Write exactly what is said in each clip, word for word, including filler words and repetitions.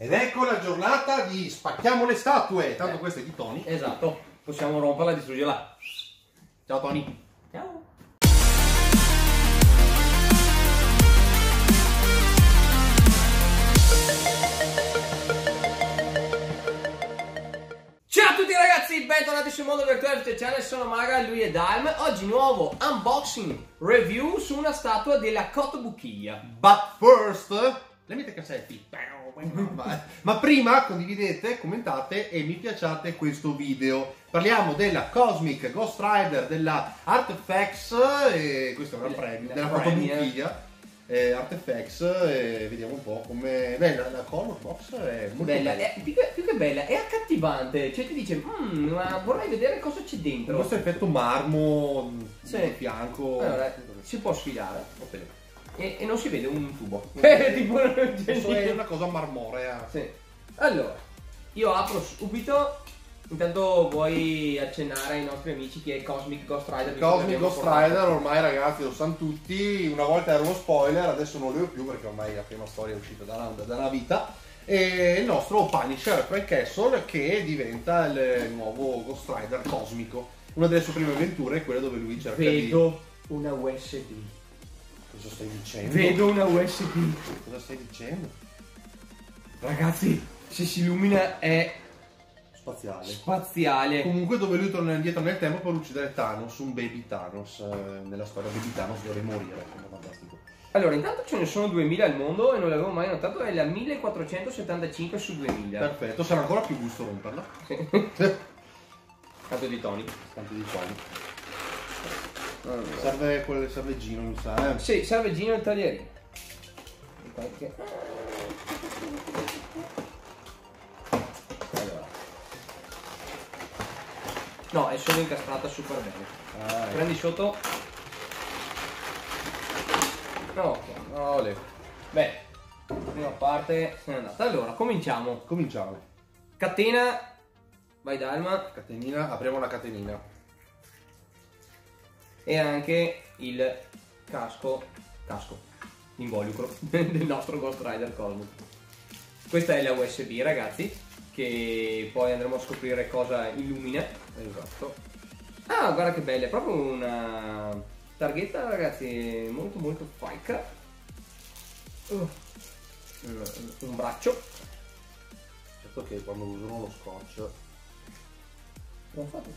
Ed ecco la giornata di spacchiamo le statue. Tanto eh. questa è di Tony. Esatto, possiamo romperla e distruggerla. Ciao Tony. Ciao. Ciao a tutti ragazzi, bentornati sul Mondo Virtuale Channel, sono Maga, lui è Dalm. Oggi nuovo unboxing review su una statua della Cotobuquilla. But first, le mette cassetti. Ma prima condividete, commentate e mi piacciate questo video. Parliamo della Cosmic Ghost Rider della Artifacts, e questo è un gran premio, della Cotobuquilla. Eh, Artifacts, e vediamo un po' come bella la color box, è molto bella, bella. È, più, che, più che bella, è accattivante, cioè ti dice mmm, ma vorrei vedere cosa c'è dentro. Questo effetto marmo sì. di fianco, allora, si può sfilare e, e non si vede un tubo. Tipo è una cosa marmorea. Sì. Allora, io apro subito. Intanto vuoi accennare ai nostri amici chi è Cosmic Ghost Rider? Cosmic Ghost Rider ormai ragazzi lo sanno tutti, una volta era uno spoiler, adesso non lo è più perché ormai la prima storia è uscita da una, da una vita. E il nostro Punisher Frank Castle che diventa il nuovo Ghost Rider cosmico. Una delle sue prime avventure è quella dove lui cerca Vedo di... Vedo una U S B. Cosa stai dicendo? Vedo una U S B. Cosa stai dicendo? Ragazzi, se si illumina è... spaziale. Spaziale. Comunque dove lui torna indietro nel tempo per uccidere Thanos, un baby Thanos. Eh, nella storia baby Thanos deve morire, è fantastico. Allora, intanto ce ne sono duemila al mondo e non l'avevo mai notato, è la millequattrocentosettantacinque su duemila. Perfetto, sarà ancora più gusto romperla. Canto di Tony. Canto di Tony. Allora. Serve quel serve Gino, mi sa, eh? Sì, serve Gino il taglierino. Qualche... No, è solo incastrata super bene. Ah, ecco. Prendi sotto. No, ok. Olè. Beh, prima parte se n'è andata. Allora, cominciamo. Cominciamo. Catena. Vai Dalma. Catenina, apriamo la catenina. E anche il casco. Casco. Involucro del nostro Ghost Rider Cosmic. Questa è la U S B, ragazzi, che poi andremo a scoprire cosa illumina. Esatto. Ah, guarda che bella, è proprio una targhetta, ragazzi, molto molto faica. Uh. Un braccio. Certo che quando usano lo scotch non fate.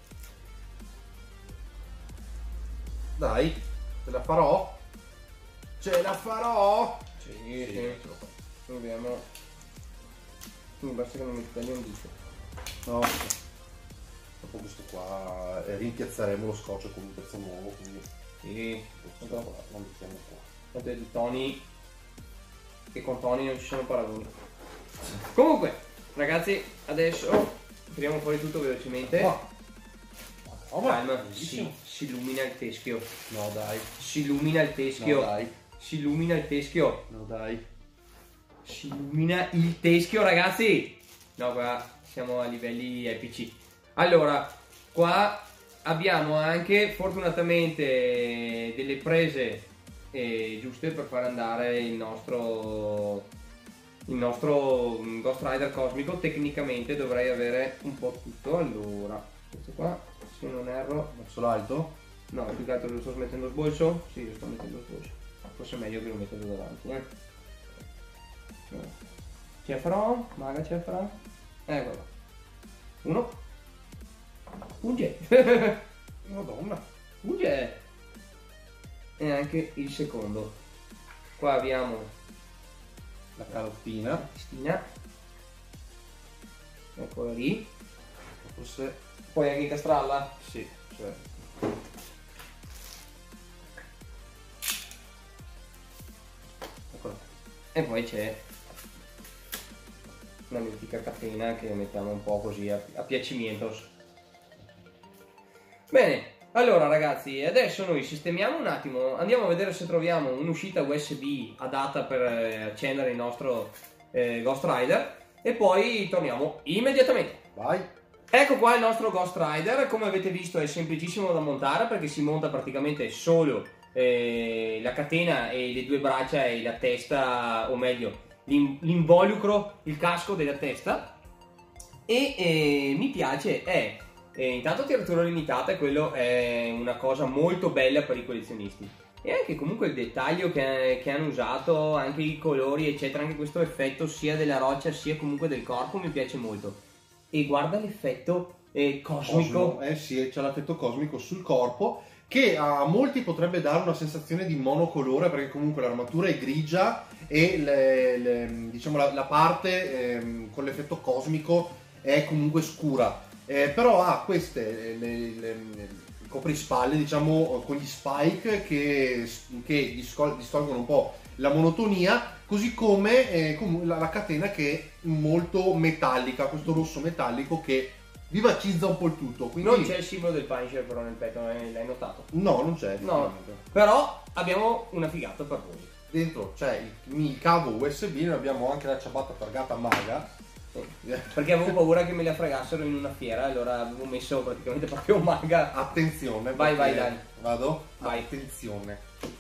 Dai, ce la farò? Ce la farò? Sì, sì, sì. Proviamo. Mi basta che non mi tagli un dito. No. Dopo questo qua eh, rimpiazzeremo lo scotch con un pezzo nuovo, quindi sì, questo qua lo mettiamo qua. Tanto di Tony, che con Tony non ci sono paragoni. Comunque, ragazzi, adesso tiriamo fuori tutto velocemente. Oh. Oh, Calma, si, si illumina il teschio. No dai. Si illumina il teschio. No dai. Si illumina il teschio. No dai. Si illumina il teschio, ragazzi. No, qua siamo a livelli epici. Allora, qua abbiamo anche fortunatamente delle prese eh, giuste per far andare il nostro il nostro Ghost Rider cosmico. Tecnicamente dovrei avere un po' tutto. Allora, questo qua, se non erro, verso l'alto? no, più che altro lo sto mettendo sbolso. Sì, lo sto mettendo sbolso. Forse è meglio che lo metto davanti, eh. Ce la farò? Maga ce la farà? Ecco qua. Uno. Fugge. Madonna. Fugge. E anche il secondo. Qua abbiamo la carottina. La testina. Eccola lì. Forse puoi anche incastrarla? Sì, cioè. Eccola. E poi c'è una mitica catena che mettiamo un po' così a, a piacimento. Bene, allora ragazzi, adesso noi sistemiamo un attimo, andiamo a vedere se troviamo un'uscita U S B adatta per eh, accendere il nostro eh, Ghost Rider e poi torniamo immediatamente. Vai! Ecco qua il nostro Ghost Rider, come avete visto è semplicissimo da montare perché si monta praticamente solo eh, la catena e le due braccia e la testa, o meglio l'involucro, il casco della testa. E eh, mi piace, è eh, intanto tiratura limitata, e quello è una cosa molto bella per i collezionisti. E anche comunque il dettaglio che, che hanno usato, anche i colori eccetera, anche questo effetto sia della roccia sia comunque del corpo mi piace molto. E guarda l'effetto eh, cosmico. Cosmo, eh sì, c'è l'effetto cosmico sul corpo, che a molti potrebbe dare una sensazione di monocolore, perché comunque l'armatura è grigia e le, le, diciamo la, la parte eh, con l'effetto cosmico è comunque scura, eh, però ha queste le, le, le, coprispalle, diciamo, con gli spike che, che distolgono un po' la monotonia, così come eh, la, la catena che è molto metallica, questo rosso metallico che vivacizza un po' il tutto. Quindi... Non c'è il simbolo del Punisher però nel petto, l'hai notato? No, non c'è. No, però abbiamo una figata per voi. Dentro c'è il, il cavo U S B, noi abbiamo anche la ciabatta targata Maga. Perché avevo paura che me la fregassero in una fiera, allora avevo messo praticamente proprio un Maga. Attenzione, vai vai dai. Vado? Vai. Attenzione.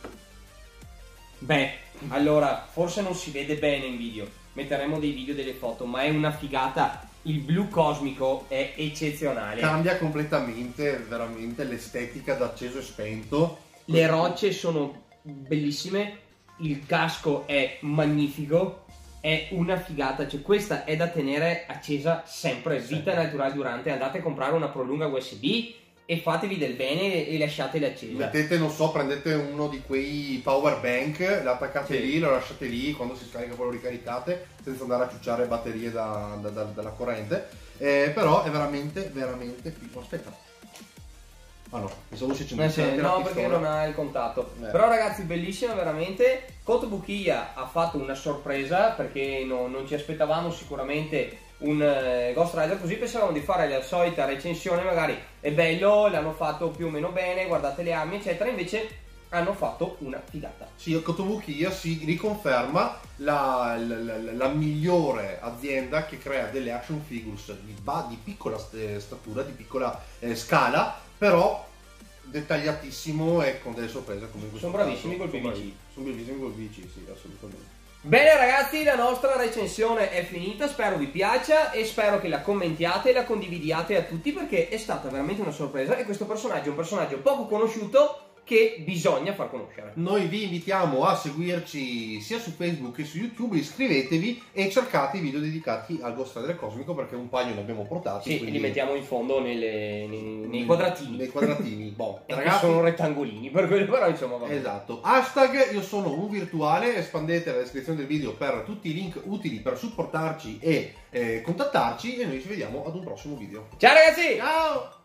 Beh, allora, forse non si vede bene in video, metteremo dei video, delle foto, ma è una figata. Il blu cosmico è eccezionale. Cambia completamente, veramente, l'estetica da acceso e spento. Le rocce sono bellissime, il casco è magnifico, è una figata, cioè questa è da tenere accesa sempre, vita naturale durante. Andate a comprare una prolunga U S B e fatevi del bene e lasciatela accesa. Mettete, non so, prendete uno di quei power bank, l'attaccate sì. lì, lo lasciate lì, quando si scarica poi lo ricaricate senza andare a ciucciare batterie da, da, da, dalla corrente. Eh, però è veramente, veramente figo. Aspetta. Ah no, pensavo si accendesse eh sì, no, perché non ha il contatto. Eh. Però ragazzi, bellissima veramente. Kotobukiya ha fatto una sorpresa, perché no, non ci aspettavamo sicuramente un uh, Ghost Rider così, pensavamo di fare la solita recensione, magari è bello, l'hanno fatto più o meno bene, guardate le armi eccetera, invece hanno fatto una figata. Sì, Kotobukiya si riconferma la, la, la, la migliore azienda che crea delle action figures di, di piccola statura, di piccola eh, scala, però dettagliatissimo e con delle sorprese come in questo Sono bravissimi caso. col P V C. Sono bravissimi col P V C, sì, assolutamente. Bene ragazzi, la nostra recensione è finita, spero vi piaccia e spero che la commentiate e la condividiate a tutti, perché è stata veramente una sorpresa e questo personaggio è un personaggio poco conosciuto che bisogna far conoscere. Noi vi invitiamo a seguirci sia su Facebook che su YouTube, iscrivetevi e cercate i video dedicati al Ghost Rider Cosmico, perché un paio ne abbiamo portati. Sì, quindi... li mettiamo in fondo nelle, nei, nei quadratini. Nei quadratini, boh. Ragazzi, sono rettangolini, per quello, però insomma va bene. Esatto. Hashtag io sono un virtuale, espandete la descrizione del video per tutti i link utili per supportarci e eh, contattarci, e noi ci vediamo ad un prossimo video. Ciao ragazzi! Ciao!